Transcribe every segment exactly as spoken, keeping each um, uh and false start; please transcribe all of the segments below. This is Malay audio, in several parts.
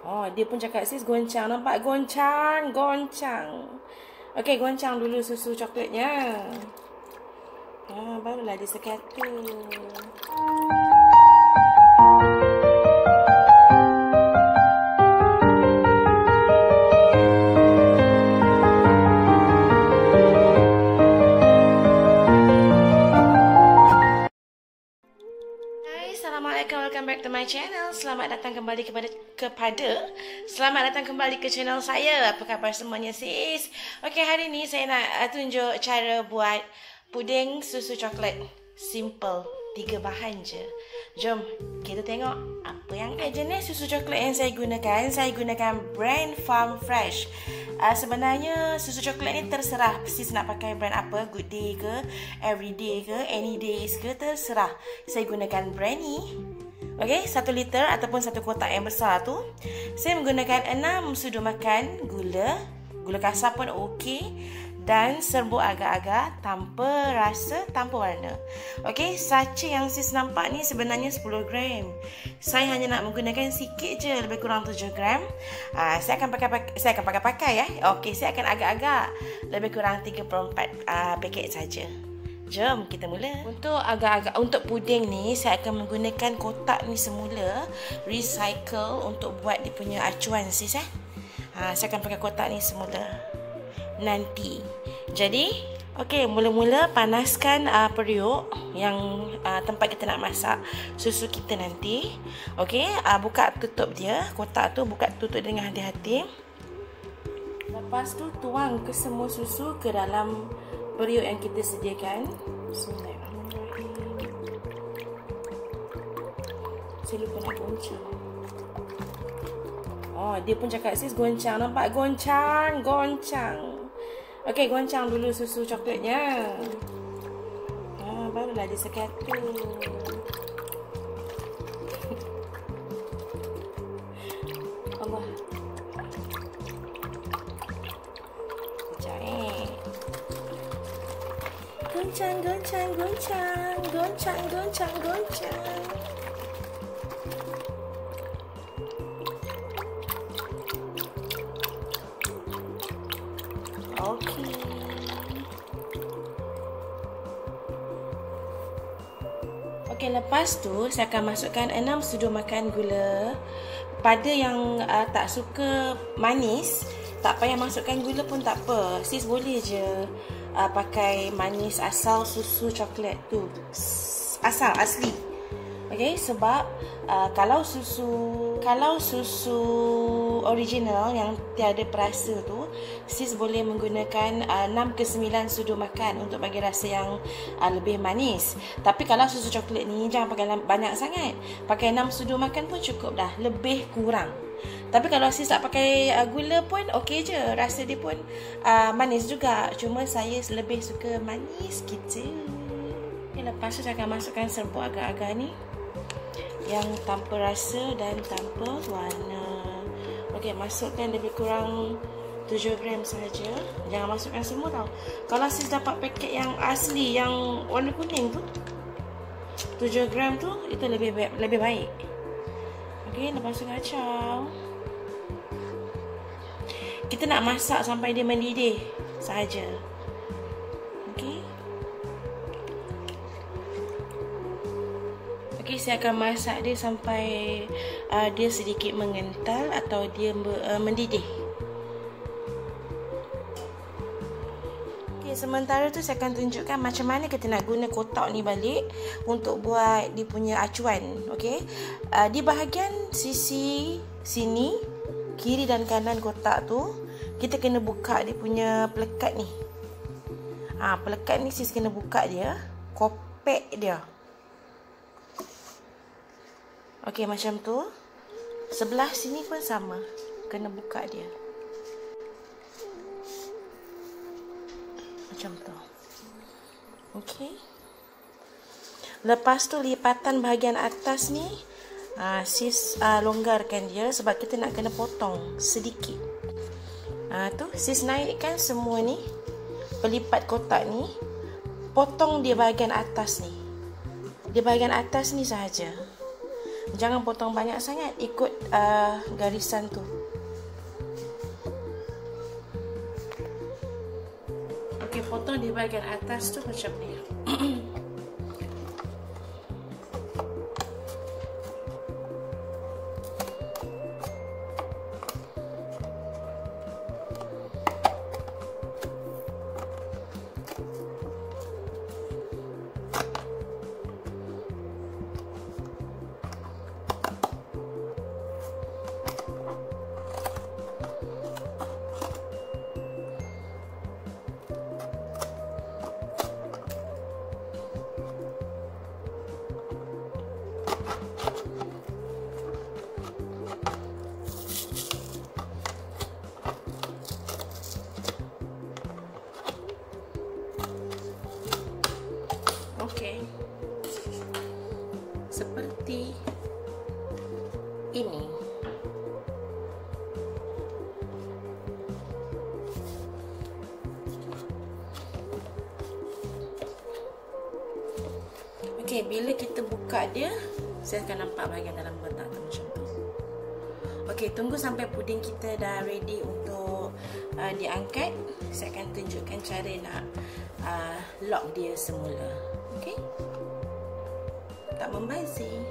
Oh, dia pun cakap, sis goncang. Nampak goncang, goncang. Okey, goncang dulu susu coklatnya. Ah, barulah dia sekata. Assalamualaikum, welcome back to my channel. Selamat datang kembali kepada kepada Selamat datang kembali ke channel saya. Apa khabar semuanya, sis? Okey, hari ni saya nak uh, tunjuk cara buat puding susu coklat. Simple, tiga bahan je. Jom kita tengok apa yang ada. Jenis susu coklat yang saya gunakan, saya gunakan brand Farm Fresh. Uh, sebenarnya susu coklat ni terserah sis nak pakai brand apa, Good Day ke, Everyday ke, Any Days ke, terserah. Saya gunakan brand ni. Okey, satu liter ataupun satu kotak yang besar tu. Saya menggunakan enam sudu makan gula. Gula kasar pun okey. Dan serbuk agak-agak tanpa rasa, tanpa warna. Okey, sachet yang sis nampak ni sebenarnya sepuluh gram. Saya hanya nak menggunakan sikit je, lebih kurang tujuh gram. Uh, saya akan pakai saya akan pakai-pakai ya. Okey, saya akan agak-agak lebih kurang tiga puluh empat uh, paket saja. Jom kita mula. Untuk agak-agak untuk puding ni saya akan menggunakan kotak ni semula, recycle untuk buat dia punya acuan sis eh. Ha, saya akan pakai kotak ni semula nanti. Jadi, okey, mula-mula panaskan uh, periuk yang uh, tempat kita nak masak susu kita nanti. Okey, uh, buka tutup dia, kotak tu buka tutup dengan hati-hati. Lepas tu tuang ke semua susu ke dalam periuk yang kita sediakan. Bismillahirrahmanirrahim. Saya lupa nak goncang. Oh, dia pun cakap, sis goncang. Nampak goncang, goncang. Okey, goncang dulu susu coklatnya. Ah, barulah dia sekata. Allah. Sekejap eh. Goncang, goncang, goncang. Goncang, goncang, goncang. Okey. Okey, lepas tu saya akan masukkan enam sudu makan gula. Pada yang uh, tak suka manis, tak payah masukkan gula pun tak apa. Sis boleh je uh, pakai manis asal susu coklat tu. Asal, asli. Okey, sebab uh, kalau susu kalau susu original yang tiada perasa tu, sis boleh menggunakan uh, enam ke sembilan sudu makan untuk bagi rasa yang uh, lebih manis. Tapi kalau susu coklat ni jangan pakai banyak sangat. Pakai enam sudu makan pun cukup dah, lebih kurang. Tapi kalau sis tak pakai uh, gula pun okey je, rasa dia pun uh, manis juga. Cuma saya lebih suka manis gitu. Okay, lepas tu saya akan masukkan serbuk agak-agak ni yang tanpa rasa dan tanpa warna. Okey, masukkan lebih kurang tujuh gram saja. Jangan masukkan semua tau. Kalau sis dapat paket yang asli yang warna kuning tu, tujuh gram tu itu lebih baik, lebih baik. Okey, lepas tu kacau. Kita nak masak sampai dia mendidih saja. Okey. Okey, saya akan masak dia sampai uh, dia sedikit mengental atau dia uh, mendidih. Okey, sementara tu saya akan tunjukkan macam mana kita nak guna kotak ni balik untuk buat dia punya acuan. Okey, uh, di bahagian sisi sini, kiri dan kanan kotak tu, kita kena buka dia punya pelekat ni. Ah, ha, pelekat ni sis kena buka dia, kopek dia. Okey, macam tu. Sebelah sini pun sama. Kena buka dia. Macam tu. Okey. Lepas tu lipatan bahagian atas ni, uh, sis uh, longgarkan dia sebab kita nak kena potong sedikit. Uh, tu sis naikkan semua ni. Pelipat kotak ni. Potong dia bahagian atas ni. Di bahagian atas ni sahaja. Jangan potong banyak sangat, ikut uh, garisan tu. Okey, potong di bahagian atas tu macam ni. Okey, seperti ini. Okey, bila kita buka dia, saya akan nampak bahagian dalam kotak tu macam tu. Okey, tunggu sampai puding kita dah ready untuk uh, diangkat. Saya akan tunjukkan cara nak uh, lock dia semula. Okey, tak membazir.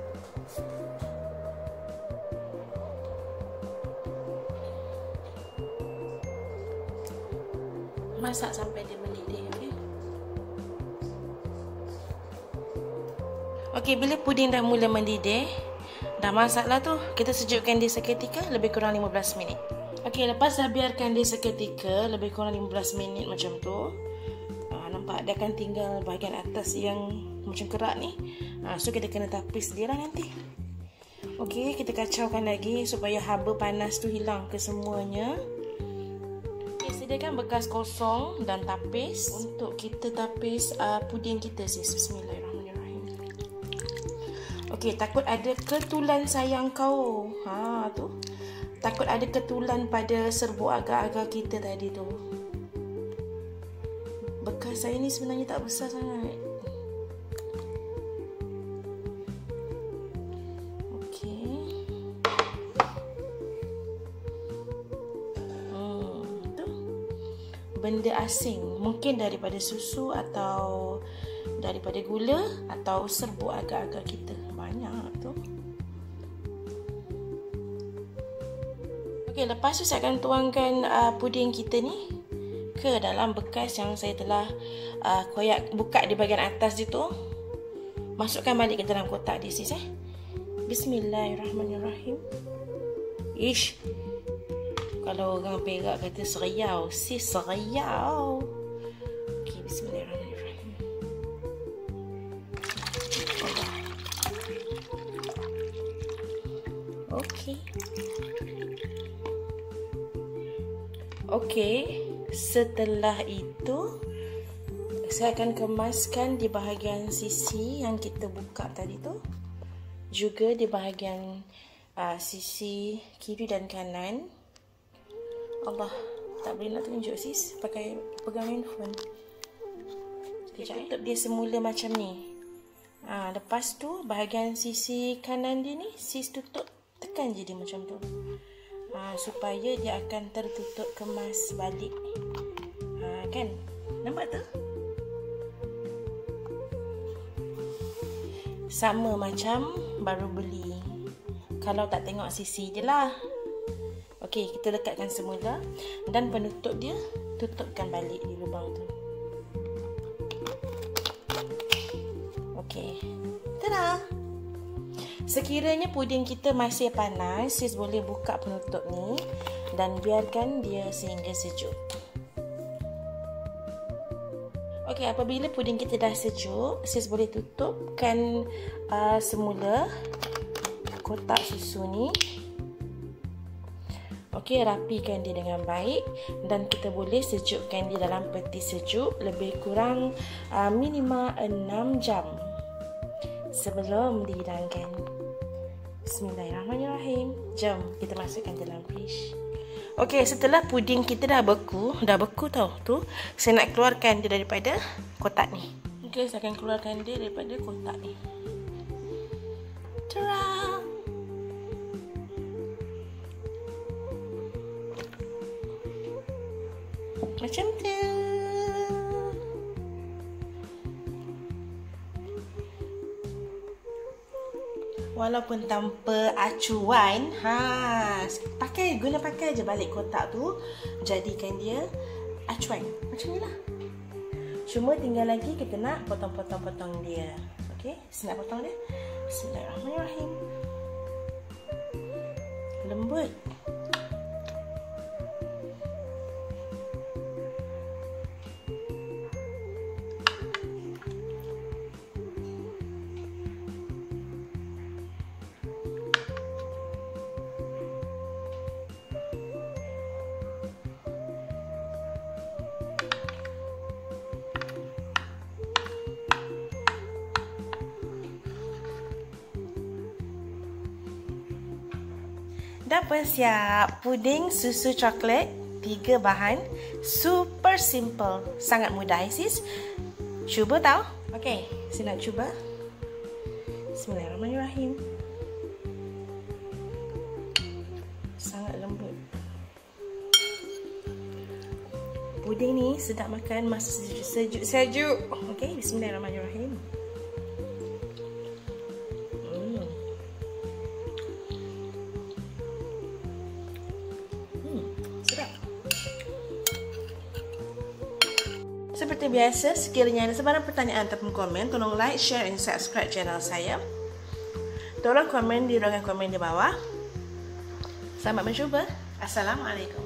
Masak sampai dia mendidih. Okey. Okey, bila puding dah mula mendidih, dah masak lah tu, kita sejukkan dia seketika lebih kurang lima belas minit. Okey, lepas dah biarkan dia seketika lebih kurang lima belas minit macam tu, nampak dia akan tinggal bahagian atas yang macam kerak ni. Ha, so kita kena tapis dia lah nanti. Okey, kita kacaukan lagi supaya haba panas tu hilang ke semuanya. Okay, sediakan bekas kosong dan tapis untuk kita tapis uh, puding kita sis. Bismillahirrahmanirrahim. Okey, takut ada ketulan sayang kau. Ha tu. Takut ada ketulan pada serbuk agar-agar kita tadi tu. Bekas saya ni sebenarnya tak besar sangat. Okey. Hmm, tu. Benda asing, mungkin daripada susu atau daripada gula atau serbuk agar-agar kita. Banyak tu. Okey, lepas tu saya akan tuangkan uh, puding kita ni ke dalam bekas yang saya telah uh, koyak buka di bahagian atas itu. Masukkan balik ke dalam kotak dia sis eh. Bismillahirrahmanirrahim. Ish. Kalau orang Perak kata seriau, sis seriau. Okey, bismillahirrahmanirrahim. Okey. Okey. Setelah itu, saya akan kemaskan di bahagian sisi yang kita buka tadi tu, juga di bahagian uh, sisi kiri dan kanan. Allah, tak boleh nak tunjuk sis, pakai pegang handphone. Kita tutup dia semula macam ni. Ha, lepas tu bahagian sisi kanan dia ni sis tutup, tekan je dia macam tu. Ha, supaya dia akan tertutup kemas balik. Ha, kan? Nampak tu? Sama macam baru beli. Kalau tak tengok sisi je lah. Okey, kita lekatkan semula. Dan penutup dia, tutupkan balik di lubang tu. Okey. Tada! Sekiranya puding kita masih panas, sis boleh buka penutup ni dan biarkan dia sehingga sejuk. Okey, apabila puding kita dah sejuk, sis boleh tutupkan uh, semula kotak susu ni. Okey, rapikan dia dengan baik dan kita boleh sejukkan dia dalam peti sejuk lebih kurang uh, minima enam jam sebelum dihidangkan. Bismillahirrahmanirrahim. Jom kita masukkan dalam fridge. Okey, setelah puding kita dah beku, dah beku tau tu, saya nak keluarkan dia daripada kotak ni. Okey, saya akan keluarkan dia daripada kotak ni. Ta-da! Macam tu. Walaupun tanpa acuan, ha, pakai guna pakai je balik kotak tu, jadikan dia acuan. Macam ni lah. Cuma tinggal lagi kita nak potong-potong-potong dia. Okey, saya nak potong dia. Bismillahirrahmanirrahim. Lembut. Dah pun siap puding susu coklat, tiga bahan, super simple, sangat mudah sis. Cuba tau. Okey, saya nak cuba. Bismillahirrahmanirrahim. Sangat lembut. Puding ni sedap makan masa sejuk-sejuk. Okey, bismillahirrahmanirrahim. Seperti biasa, sekiranya ada sebarang pertanyaan ataupun komen, tolong like, share dan subscribe channel saya. Tolong komen di ruangan komen di bawah. Selamat mencuba. Assalamualaikum.